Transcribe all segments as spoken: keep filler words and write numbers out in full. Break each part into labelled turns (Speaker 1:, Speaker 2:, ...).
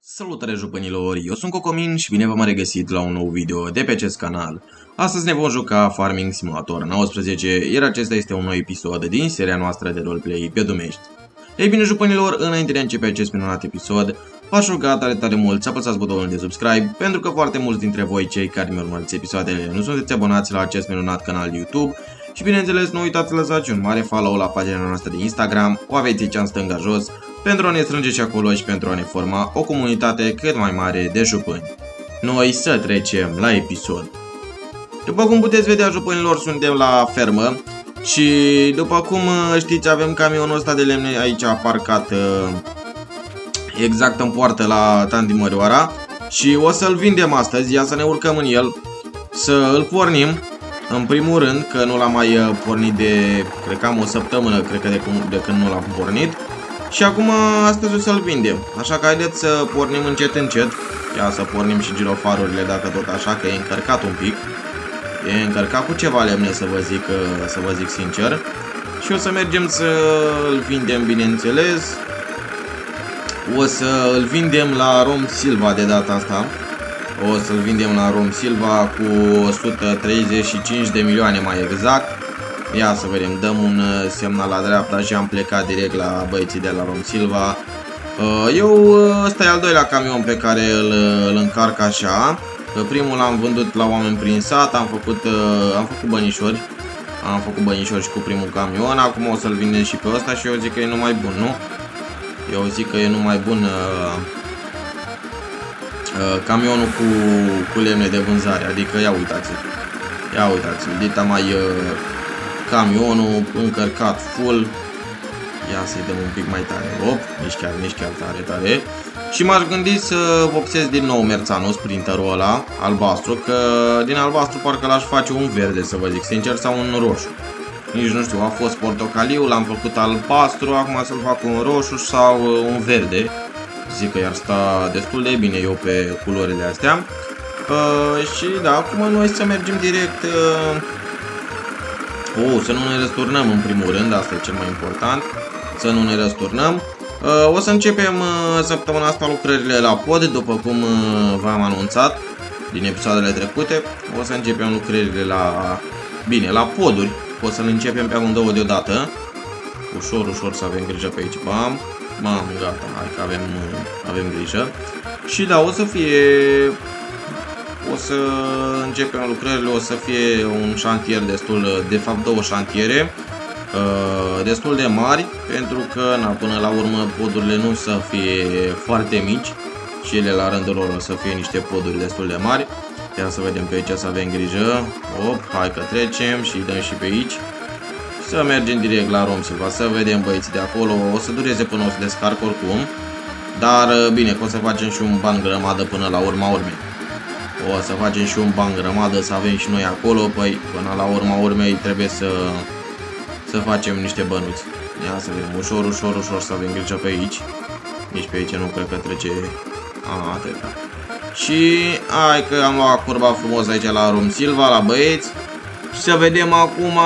Speaker 1: Salutare jupânilor, eu sunt Cocomin și bine v-am regăsit la un nou video de pe acest canal. Astăzi ne vom juca Farming Simulator nouăsprezece, iar acesta este un nou episod din seria noastră de roleplay pe Dumești. Ei bine jupânilor, înainte de a începe acest minunat episod, v-aș ruga tare tare mult să apăsați butonul de subscribe, pentru că foarte mulți dintre voi, cei care mi urmăriți episoadele, nu sunteți abonați la acest minunat canal de YouTube. Și bineînțeles, nu uitați să lăsați un mare follow la pagina noastră de Instagram, o aveți aici în stânga jos, pentru a ne strânge și acolo și pentru a ne forma o comunitate cât mai mare de jupâni. Noi să trecem la episod. După cum puteți vedea, jupânilor, suntem la fermă și după cum știți, avem camionul ăsta de lemne aici parcat exact în poartă la Tanti Mărioara și o să-l vindem astăzi. Ia să ne urcăm în el, să îl pornim. În primul rând, că nu l-am mai pornit de, cred că am o săptămână, cred că de, de când nu l-am pornit. Și acum, astăzi o să-l vindem. Așa că haideți să pornim încet, încet. Ia să pornim și girofarurile, dacă tot așa, că e încărcat un pic. E încărcat cu ceva lemne, să vă zic, să vă zic sincer. Și o să mergem să-l vindem, bineînțeles. O să-l vindem la Rom Silva de data asta. O să-l vindem la Rom Silva cu o sută treizeci și cinci de milioane mai exact. Ia să vedem, dăm un semnal la dreapta și am plecat direct la băieții de la Rom Silva. Eu, ăsta e al doilea camion pe care îl, îl încarc așa. Primul l-am vândut la oameni prin sat, am făcut, am făcut bănișori. Am făcut bănișori și cu primul camion. Acum o să-l vindem și pe ăsta și eu zic că e numai bun, nu? Eu zic că e numai bun uh, uh, camionul cu, cu lemne de vânzare. Adică ia uitați-l. Ia uitați-l, dita mai... Uh, camionul încărcat full. Ia să-i dăm un pic mai tare. Op, nici chiar, nici chiar tare, tare. Și m-aș gândi să vopsesc din nou Merțanul, sprinterul ăla, albastru. Că din albastru parcă l-aș face un verde, să vă zic sincer, sau un roșu. Nici nu știu, a fost portocaliu, l-am făcut albastru, acum să-l fac un roșu sau un verde. Zic că i-ar sta destul de bine eu pe culorile astea. uh, Și da, acum noi să mergem direct... Uh, Oh, să nu ne răsturnăm în primul rând, asta e cel mai important. Să nu ne răsturnăm. O să începem săptămâna asta lucrările la pod, după cum v-am anunțat din episoadele trecute. O să începem lucrările la... Bine, la poduri. O să le începem pe amândouă deodată. Ușor, ușor să avem grijă pe aici. Bam, bam, gata, hai că avem, avem grijă. Și da, o să fie... O să începem lucrările, o să fie un șantier destul, de fapt două șantiere destul de mari, pentru că na, până la urmă podurile nu să fie foarte mici și ele la rândul lor o să fie niște poduri destul de mari. Ia să vedem pe aici, să avem grijă. Op, hai că trecem și dăm și pe aici. Să mergem direct la Rom Silva, să vedem băieții de acolo. O să dureze până o să descarc oricum, dar bine că o să facem și un ban grămadă până la urma urmei. O să facem și un ban grămadă, să avem și noi acolo, păi până la urma urmei trebuie să, să facem niște bănuți. Ia să vedem, ușor, ușor, ușor să avem grijă pe aici. Nici pe aici nu cred că trece... A, atâta. Și hai că am luat curba frumos aici la Rom Silva, la băieți. Și să vedem acum...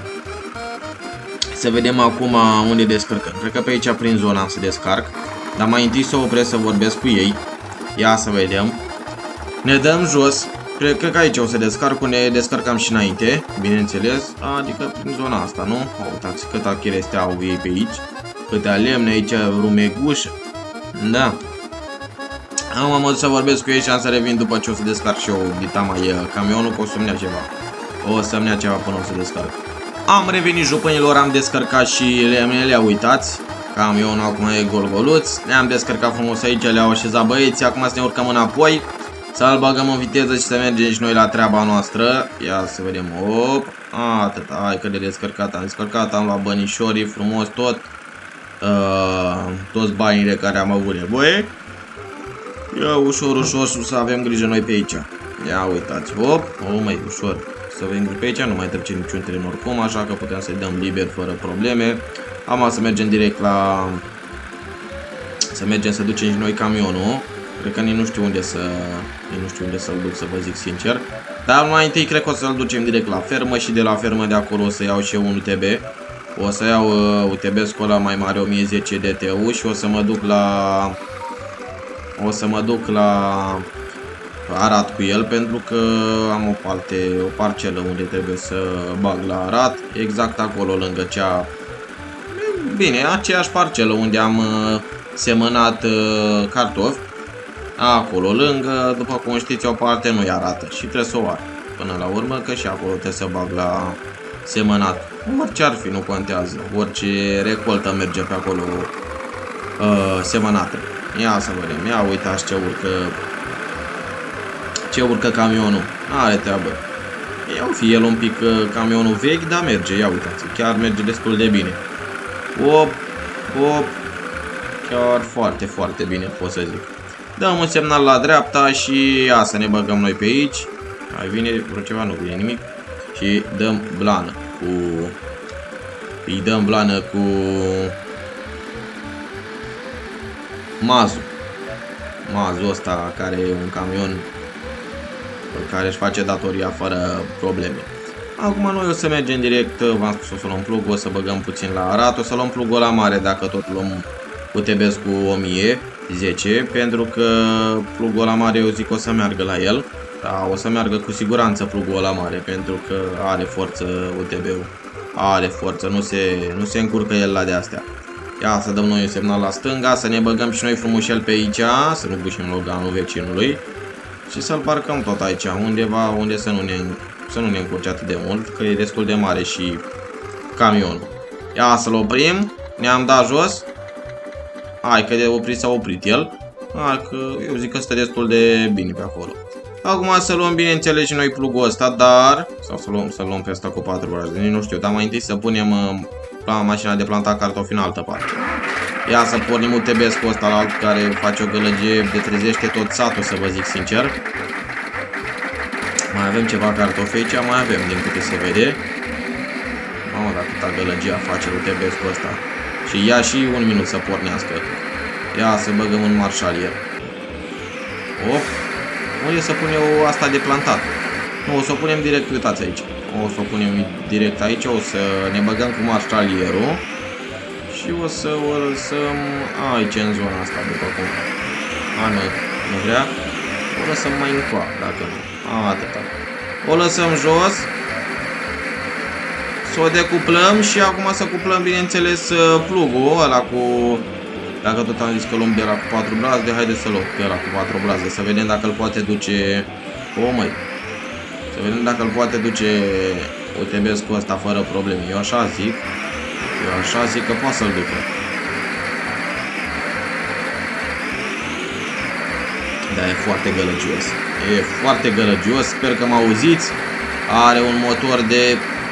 Speaker 1: Să vedem acum unde descărcăm. Cred că pe aici prin zona am să descarc. Dar mai întâi să opresc să vorbesc cu ei. Ia să vedem. Ne dăm jos, cred că aici o să descarc, ne descărcam și înainte, bineînțeles, adică prin zona asta, nu? Uitați câta cherestea au ei pe aici, câtea lemne aici, rumeguș, da. Am am să vorbesc cu ei și am să revin după ce o să descarc și eu dita mai camionul, că o să-mi ia ceva, o să-mi ia ceva până o să descarc. Am revenit jupânilor, am descărcat și lemnele, uitați, camionul acum e gol-goluț, ne-am descărcat frumos aici, le-au așezat băieții, acum să ne urcăm înapoi. Să-l bagăm în viteză și să mergem și noi la treaba noastră. Ia să vedem. Op. Atât. Hai că de descărcat. Am descărcat. Am luat bănișorii frumos tot. Uh, toți banii de care am avut nevoie. Ia ușor, ușor să avem grijă noi pe aici. Ia uitați. Op. O, mai ușor. Să avem grijă pe aici. Nu mai trece niciun tren oricum. Așa că putem să-i dăm liber fără probleme. Am să mergem direct la... Să mergem să ducem și noi camionul. Cred că nici nu știu unde să nici nu știu unde să-l duc, să vă zic sincer. Dar mai întâi cred că o să-l ducem direct la fermă și de la fermă de acolo o să iau și eu un U T B. O să iau uh, U T B-scul ăla mai mare, o mie zece D T U, și o să mă duc la o să mă duc la Arad cu el, pentru că am o parte, o parcelă unde trebuie să bag la Arad, exact acolo lângă cea, bine, aceeași parcelă unde am semănat cartofi, acolo lângă, după cum știți, o parte nu-i arată și trebuie să o ar până la urmă, că și acolo trebuie să bag la semănat. Orice ar fi, nu contează, orice recoltă merge pe acolo uh, semănată. Ia să vedem, ia uitați ce urcă, ce urcă camionul, are treabă. Ia fi el un pic uh, camionul vechi, dar merge, ia uitați, chiar merge destul de bine. Op, op, chiar foarte, foarte bine, pot să zic. Dăm un semnal la dreapta și ia să ne băgăm noi pe aici. Mai vine vreo ceva, nu vine nimic. Și dăm blană cu... Îi dăm blană cu... Mazul. Mazul ăsta care e un camion care își face datoria fără probleme. Acum noi o să mergem direct, v-am spus, o să luăm plug, o să băgăm puțin la Arad, o să luăm plugul la mare dacă tot luăm U T B cu o mie zece, pentru că plugul la mare eu zic o să meargă la el. Da, o să meargă cu siguranță plugul la mare, pentru că are forță U T B-ul. Are forță, nu se, nu se încurcă el la de-astea. Ia să dăm noi un semnal la stânga, să ne băgăm și noi frumușel pe aici, să nu bușim loganul vecinului. Și să-l parcăm tot aici, undeva unde să nu ne, să nu ne încurce atât de mult, că e destul de mare și camionul. Ia să-l oprim, ne-am dat jos. Hai că de oprit s-a oprit el. Hai că eu zic că stă destul de bine pe acolo. Acum să luăm, bineînțeles, și noi plugul ăsta, dar... Sau să luăm, să luăm pe ăsta cu patru brațe, nu știu, dar mai întâi să punem uh, mașina de plantat cartofi în altă parte. Ia să pornim U T B-ul ăsta la alt, care face o gălăgie de trezește tot satul, să vă zic sincer. Mai avem ceva cartofi aici, mai avem, din câte se vede. Mamă, dar câta gălăgia face U T B-ul ăsta. Și ia și un minut să pornească. Ia să băgăm în marșalier. Op. Unde să punem asta de plantat? Nu, o să o punem direct, uitați aici. O să o punem direct aici, o să ne băgăm cu marșalierul. Și o să o lăsăm aici, în zona asta, după cum. A, nu, nu vrea. O lăsăm mai încoa, dacă nu. A, atâta. O lăsăm jos. Să o decuplăm și acum să cuplăm, bineînțeles, plugul ăla cu... Dacă tot am zis că luăm de la cu patru brazde, haideți să luăm de la cu patru brazde, să vedem dacă îl poate duce... O, măi! Să vedem dacă îl poate duce U T B-ul ăsta fără probleme. Eu așa zic. Eu așa zic că poate să-l ducă. Da, e foarte gălăgios. E foarte gălăgios, sper că mă auziți. Are un motor de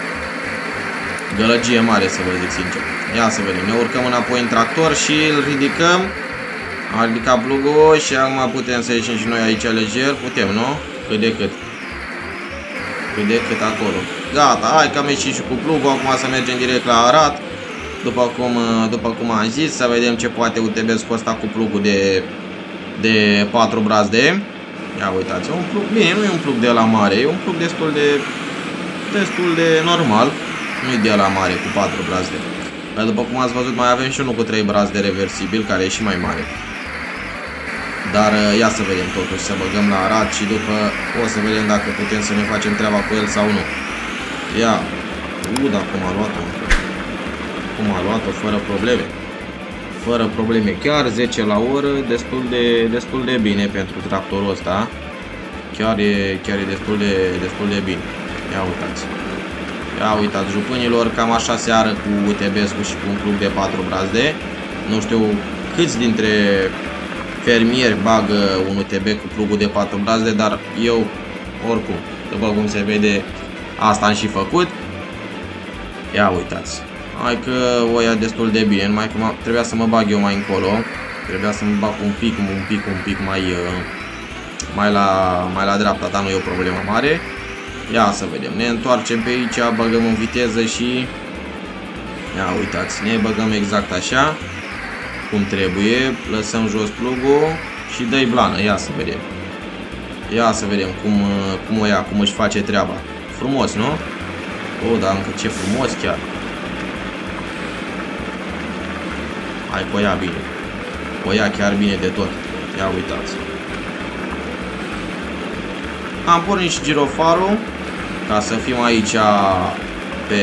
Speaker 1: gălăgie mare, să vă zic sincer. Ia să vedem, ne urcăm înapoi în tractor și îl ridicăm. A ridicat plugul și acum putem să ieșim și noi aici lejer. Putem, nu? Cât de cât. Cât de cât acolo. Gata, hai că am ieșit și cu plugul. Acum să mergem direct la Arad. După cum, după cum am zis, să vedem ce poate U T B-ul ăsta cu plugul de, de patru brazde. Ia uitați, un plug, bine, nu e un plug de la mare, e un plug destul de, destul de normal. Nu e de la mare cu patru brazde. Dar după cum ați văzut, mai avem și unul cu trei brazde reversibil, care e și mai mare. Dar ia să vedem totuși, să băgăm la Arad și după o să vedem dacă putem să ne facem treaba cu el sau nu. Ia, u, dar cum a luat-o. Cum a luat-o, fără probleme. Fără probleme, chiar zece la oră, destul de, destul de bine pentru tractorul ăsta. Chiar e, chiar e destul de, destul de bine. Ia uitați. Ia uitați, jupânilor, cam așa se ară cu U T B-ul și cu un plug de patru brazde. Nu știu câți dintre fermieri bagă un U T B cu plugul de patru brazde, dar eu, oricum, după cum se vede, asta am și făcut. Ia uitați. Hai că o ia destul de bine, numai că trebuia să mă bag eu mai încolo. Trebuia să mă bag un pic, un pic, un pic mai, mai, la, mai la dreapta, dar nu e o problemă mare. Ia să vedem, ne întoarcem pe aici, băgăm în viteză și... Ia uitați, ne băgăm exact așa, cum trebuie, lăsăm jos plugul și dă-i blană, ia să vedem. Ia să vedem cum, cum o ia, cum își face treaba. Frumos, nu? O, dar încă ce frumos chiar. Hai că o ia bine. O ia chiar bine de tot. Ia uitați. Am pornit și girofarul ca să fim aici pe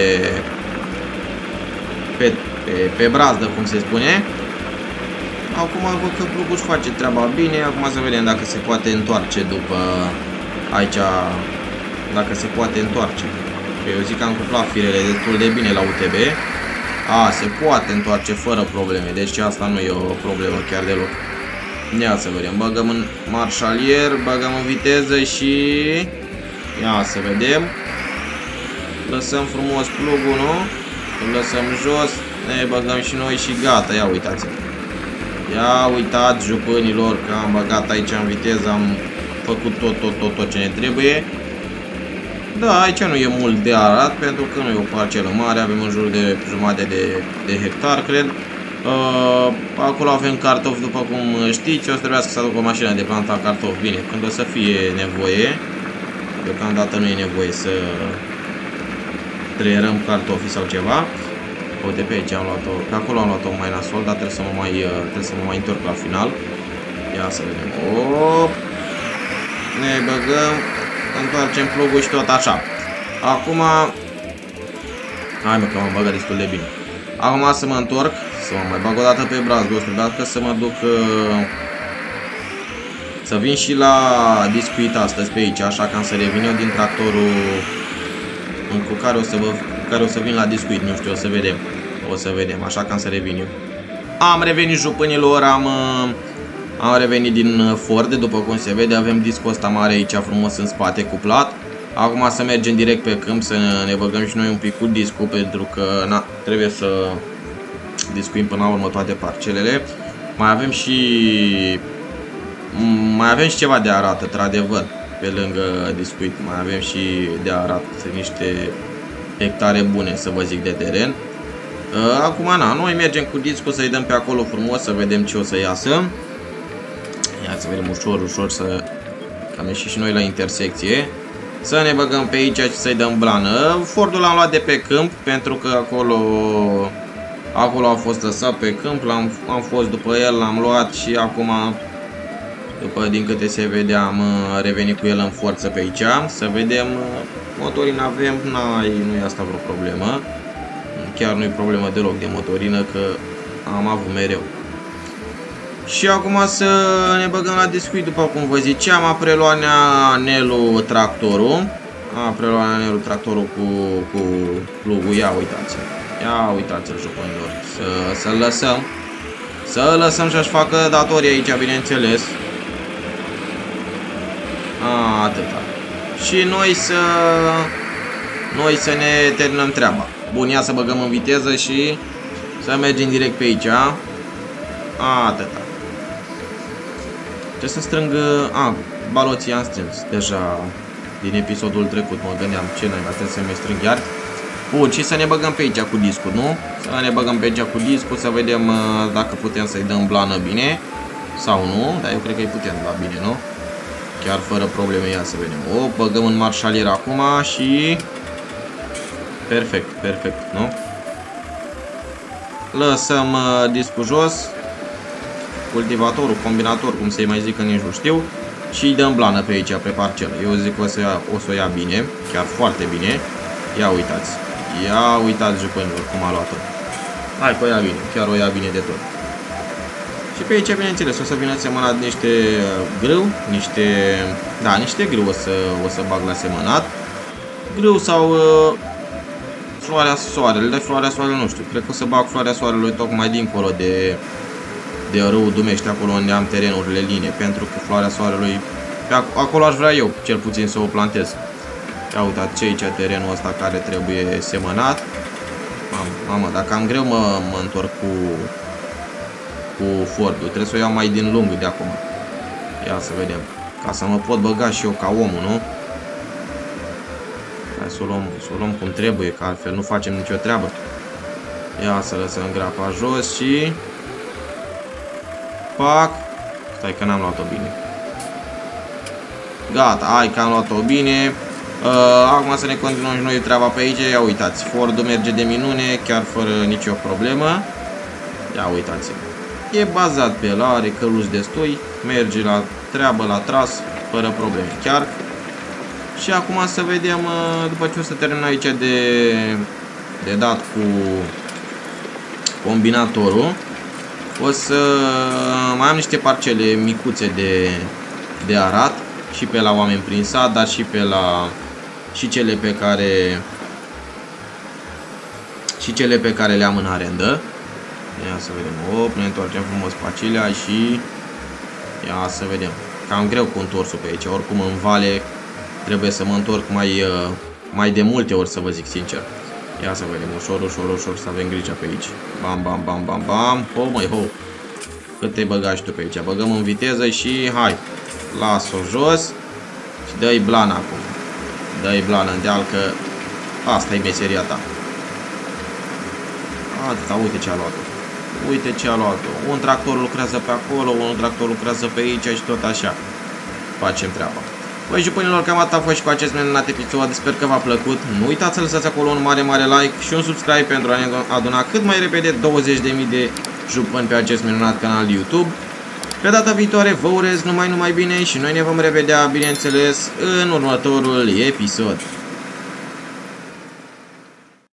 Speaker 1: pe, pe, pe brazdă, cum se spune. Acum văd că plugul își face treaba bine. Acum să vedem dacă se poate întoarce după aici, dacă se poate întoarce. Eu zic că am cuplat firele destul de bine la U T B. A, se poate întoarce fără probleme. Deci asta nu e o problemă chiar deloc. Ia să vedem. Băgăm în marșalier, băgăm în viteză și... Ia să vedem. Lăsăm frumos plugul, nu? Îl lăsăm jos. Ne băgăm și noi și gata. Ia uitați-vă. Ia uitați, jupânilor, că am băgat aici în viteză. Am făcut tot, tot, tot, tot ce ne trebuie. Da, aici nu e mult de arat, pentru că nu e o parcelă mare, avem în jur de jumătate de, de hectar, cred. Uh, acolo avem cartofi, după cum știți, o să trebuiască să aduc o mașină de plantat cartofi. Bine, când o să fie nevoie, deocamdată nu e nevoie să treierăm cartofii sau ceva. Uite, pe aici am luat-o, pe acolo am luat-o mai nasol, dar trebuie să mă mai, trebuie să mă mai întorc la final. Ia să vedem. Op! Ne băgăm. Întoarcem plugul și tot așa. Acum... Hai mă, că m-am băgat destul de bine. Acum să mă întorc, să mă mai bag o dată pe braț, dacă să mă duc... Uh, să vin și la discuit astăzi pe aici, așa că am să revin eu din tractorul cu care o să, vă, cu care o să vin la discuit, nu știu, o să vedem. O să vedem, așa că am să revin eu. Am revenit, jupânilor, am... Uh, Am revenit din Ford, după cum se vede, avem discul ăsta mare aici frumos în spate cuplat. Acum să mergem direct pe câmp, să ne băgăm și noi un pic cu discul, pentru că na, trebuie să discuim până la urmă toate parcelele. Mai avem și mai avem și ceva de arat, într-adevăr, pe lângă discuit. Mai avem și de arat niște hectare bune, să vă zic, de teren. Acum na, noi mergem cu discul să-i dăm pe acolo frumos, să vedem ce o să iasă. Ia să vedem ușor, ușor, să cam ieșim și noi la intersecție. Să ne băgăm pe aici și să-i dăm blană. Fordul l-am luat de pe câmp, pentru că acolo acolo a fost lăsat pe câmp. Am, am fost după el, l-am luat și acum, după din câte se vede, am revenit cu el în forță pe aici. Să vedem, motorină avem, nu e asta vreo problemă. Chiar nu e problemă deloc de motorină, că am avut mereu. Și acum să ne băgăm la discuit, după cum vă ziceam. A preluat Nelu tractorul. A preluat Nelu tractorul cu, cu plugul. Ia uitați-l. Ia uitați-l, jupânilor. Să, să-l lăsăm. Să-l lăsăm și-și facă datorii aici, bineînțeles. A, atâta. Și noi să... Noi să ne terminăm treaba. Bun, ia să băgăm în viteză și să mergem direct pe aici. A, atâta. Trebuie să strâng... A, baloții am strâns deja din episodul trecut. Mă gândeam ce noi trebuie să mai strâng iar. Bun, și să ne băgăm pe aici cu discul, nu? Să ne băgăm pe aici cu discul, să vedem dacă putem să-i dăm blană bine sau nu. Dar eu cred că îi putem da bine, nu? Chiar fără probleme, ia să vedem. O, băgăm în marșalier acum și... Perfect, perfect, nu? Lăsăm uh, discul jos. Cultivatorul, combinator, cum să-i mai zic, că nici nu știu. Și îi dăm blană pe aici, pe parcelă. Eu zic că o să, ia, o să o ia bine, chiar foarte bine. Ia uitați. Ia uitați, jupânilor, cum a luat-o. Hai că o ia bine, chiar o ia bine de tot. Și pe aici, bineînțeles, o să vină semănat niște grâu, niște... Da, niște grâu o să, o să bag la semănat. Grâu sau... Uh, floarea soarelui, de floarea soarelui nu știu. Cred că o să bag floarea soarelui tocmai dincolo de... de râul Dumește, acolo unde am terenurile line, pentru că floarea soarelui, acolo aș vrea eu cel puțin să o plantez. Ia uitați ce aici terenul ăsta care trebuie semănat. Mamă, mamă, dacă am greu mă, mă întorc cu cu Fordul, trebuie să o iau mai din lung de acum. Ia să vedem, ca să mă pot băga și eu ca omul, nu? Hai să o luăm, să o luăm cum trebuie, că altfel nu facem nicio treabă. Ia să lăsăm grapa jos și... Pac. Stai că n-am luat-o bine. Gata, hai că am luat-o bine. uh, Acum să ne continuăm și noi treaba pe aici. Ia uitați, Fordul merge de minune, chiar fără nicio problemă. Ia uitați-vă. E bazat pe el, are căluși destui, merge la treabă, la tras, fără probleme. Chiar. Și acum să vedem, după ce o să termin aici de, de dat cu combinatorul, o să mai am niște parcele micuțe de, de arat și pe la oameni prin sat, dar și pe la și cele pe care și cele pe care le am în arendă. Ia să vedem. Op, ne întoarcem frumos pe acelea și ia să vedem. Cam greu cu întorsul pe aici. Oricum în vale trebuie să mă întorc mai, mai de multe ori, să vă zic sincer. Ia să vedem. Ușor, ușor, ușor să avem grijă pe aici. Bam, bam, bam, bam, bam. Ho, măi, ho. Cât te băgași tu pe aici? Băgăm în viteză și hai. Las-o jos. Și dă-i blană acum. Dă-i blană în deal că asta e meseria ta. Atâta, uite ce a luat-o. Uite ce a luat-o. Un tractor lucrează pe acolo, un tractor lucrează pe aici și tot așa. Facem treaba. Băi, jupunilor, cam atât a fost și cu acest minunat episod. Sper că v-a plăcut. Nu uitați să lăsați acolo un mare, mare like și un subscribe pentru a ne aduna cât mai repede douăzeci de mii de jupâni pe acest minunat canal YouTube. Pe data viitoare vă urez numai, numai bine și noi ne vom revedea, bineînțeles, în următorul episod.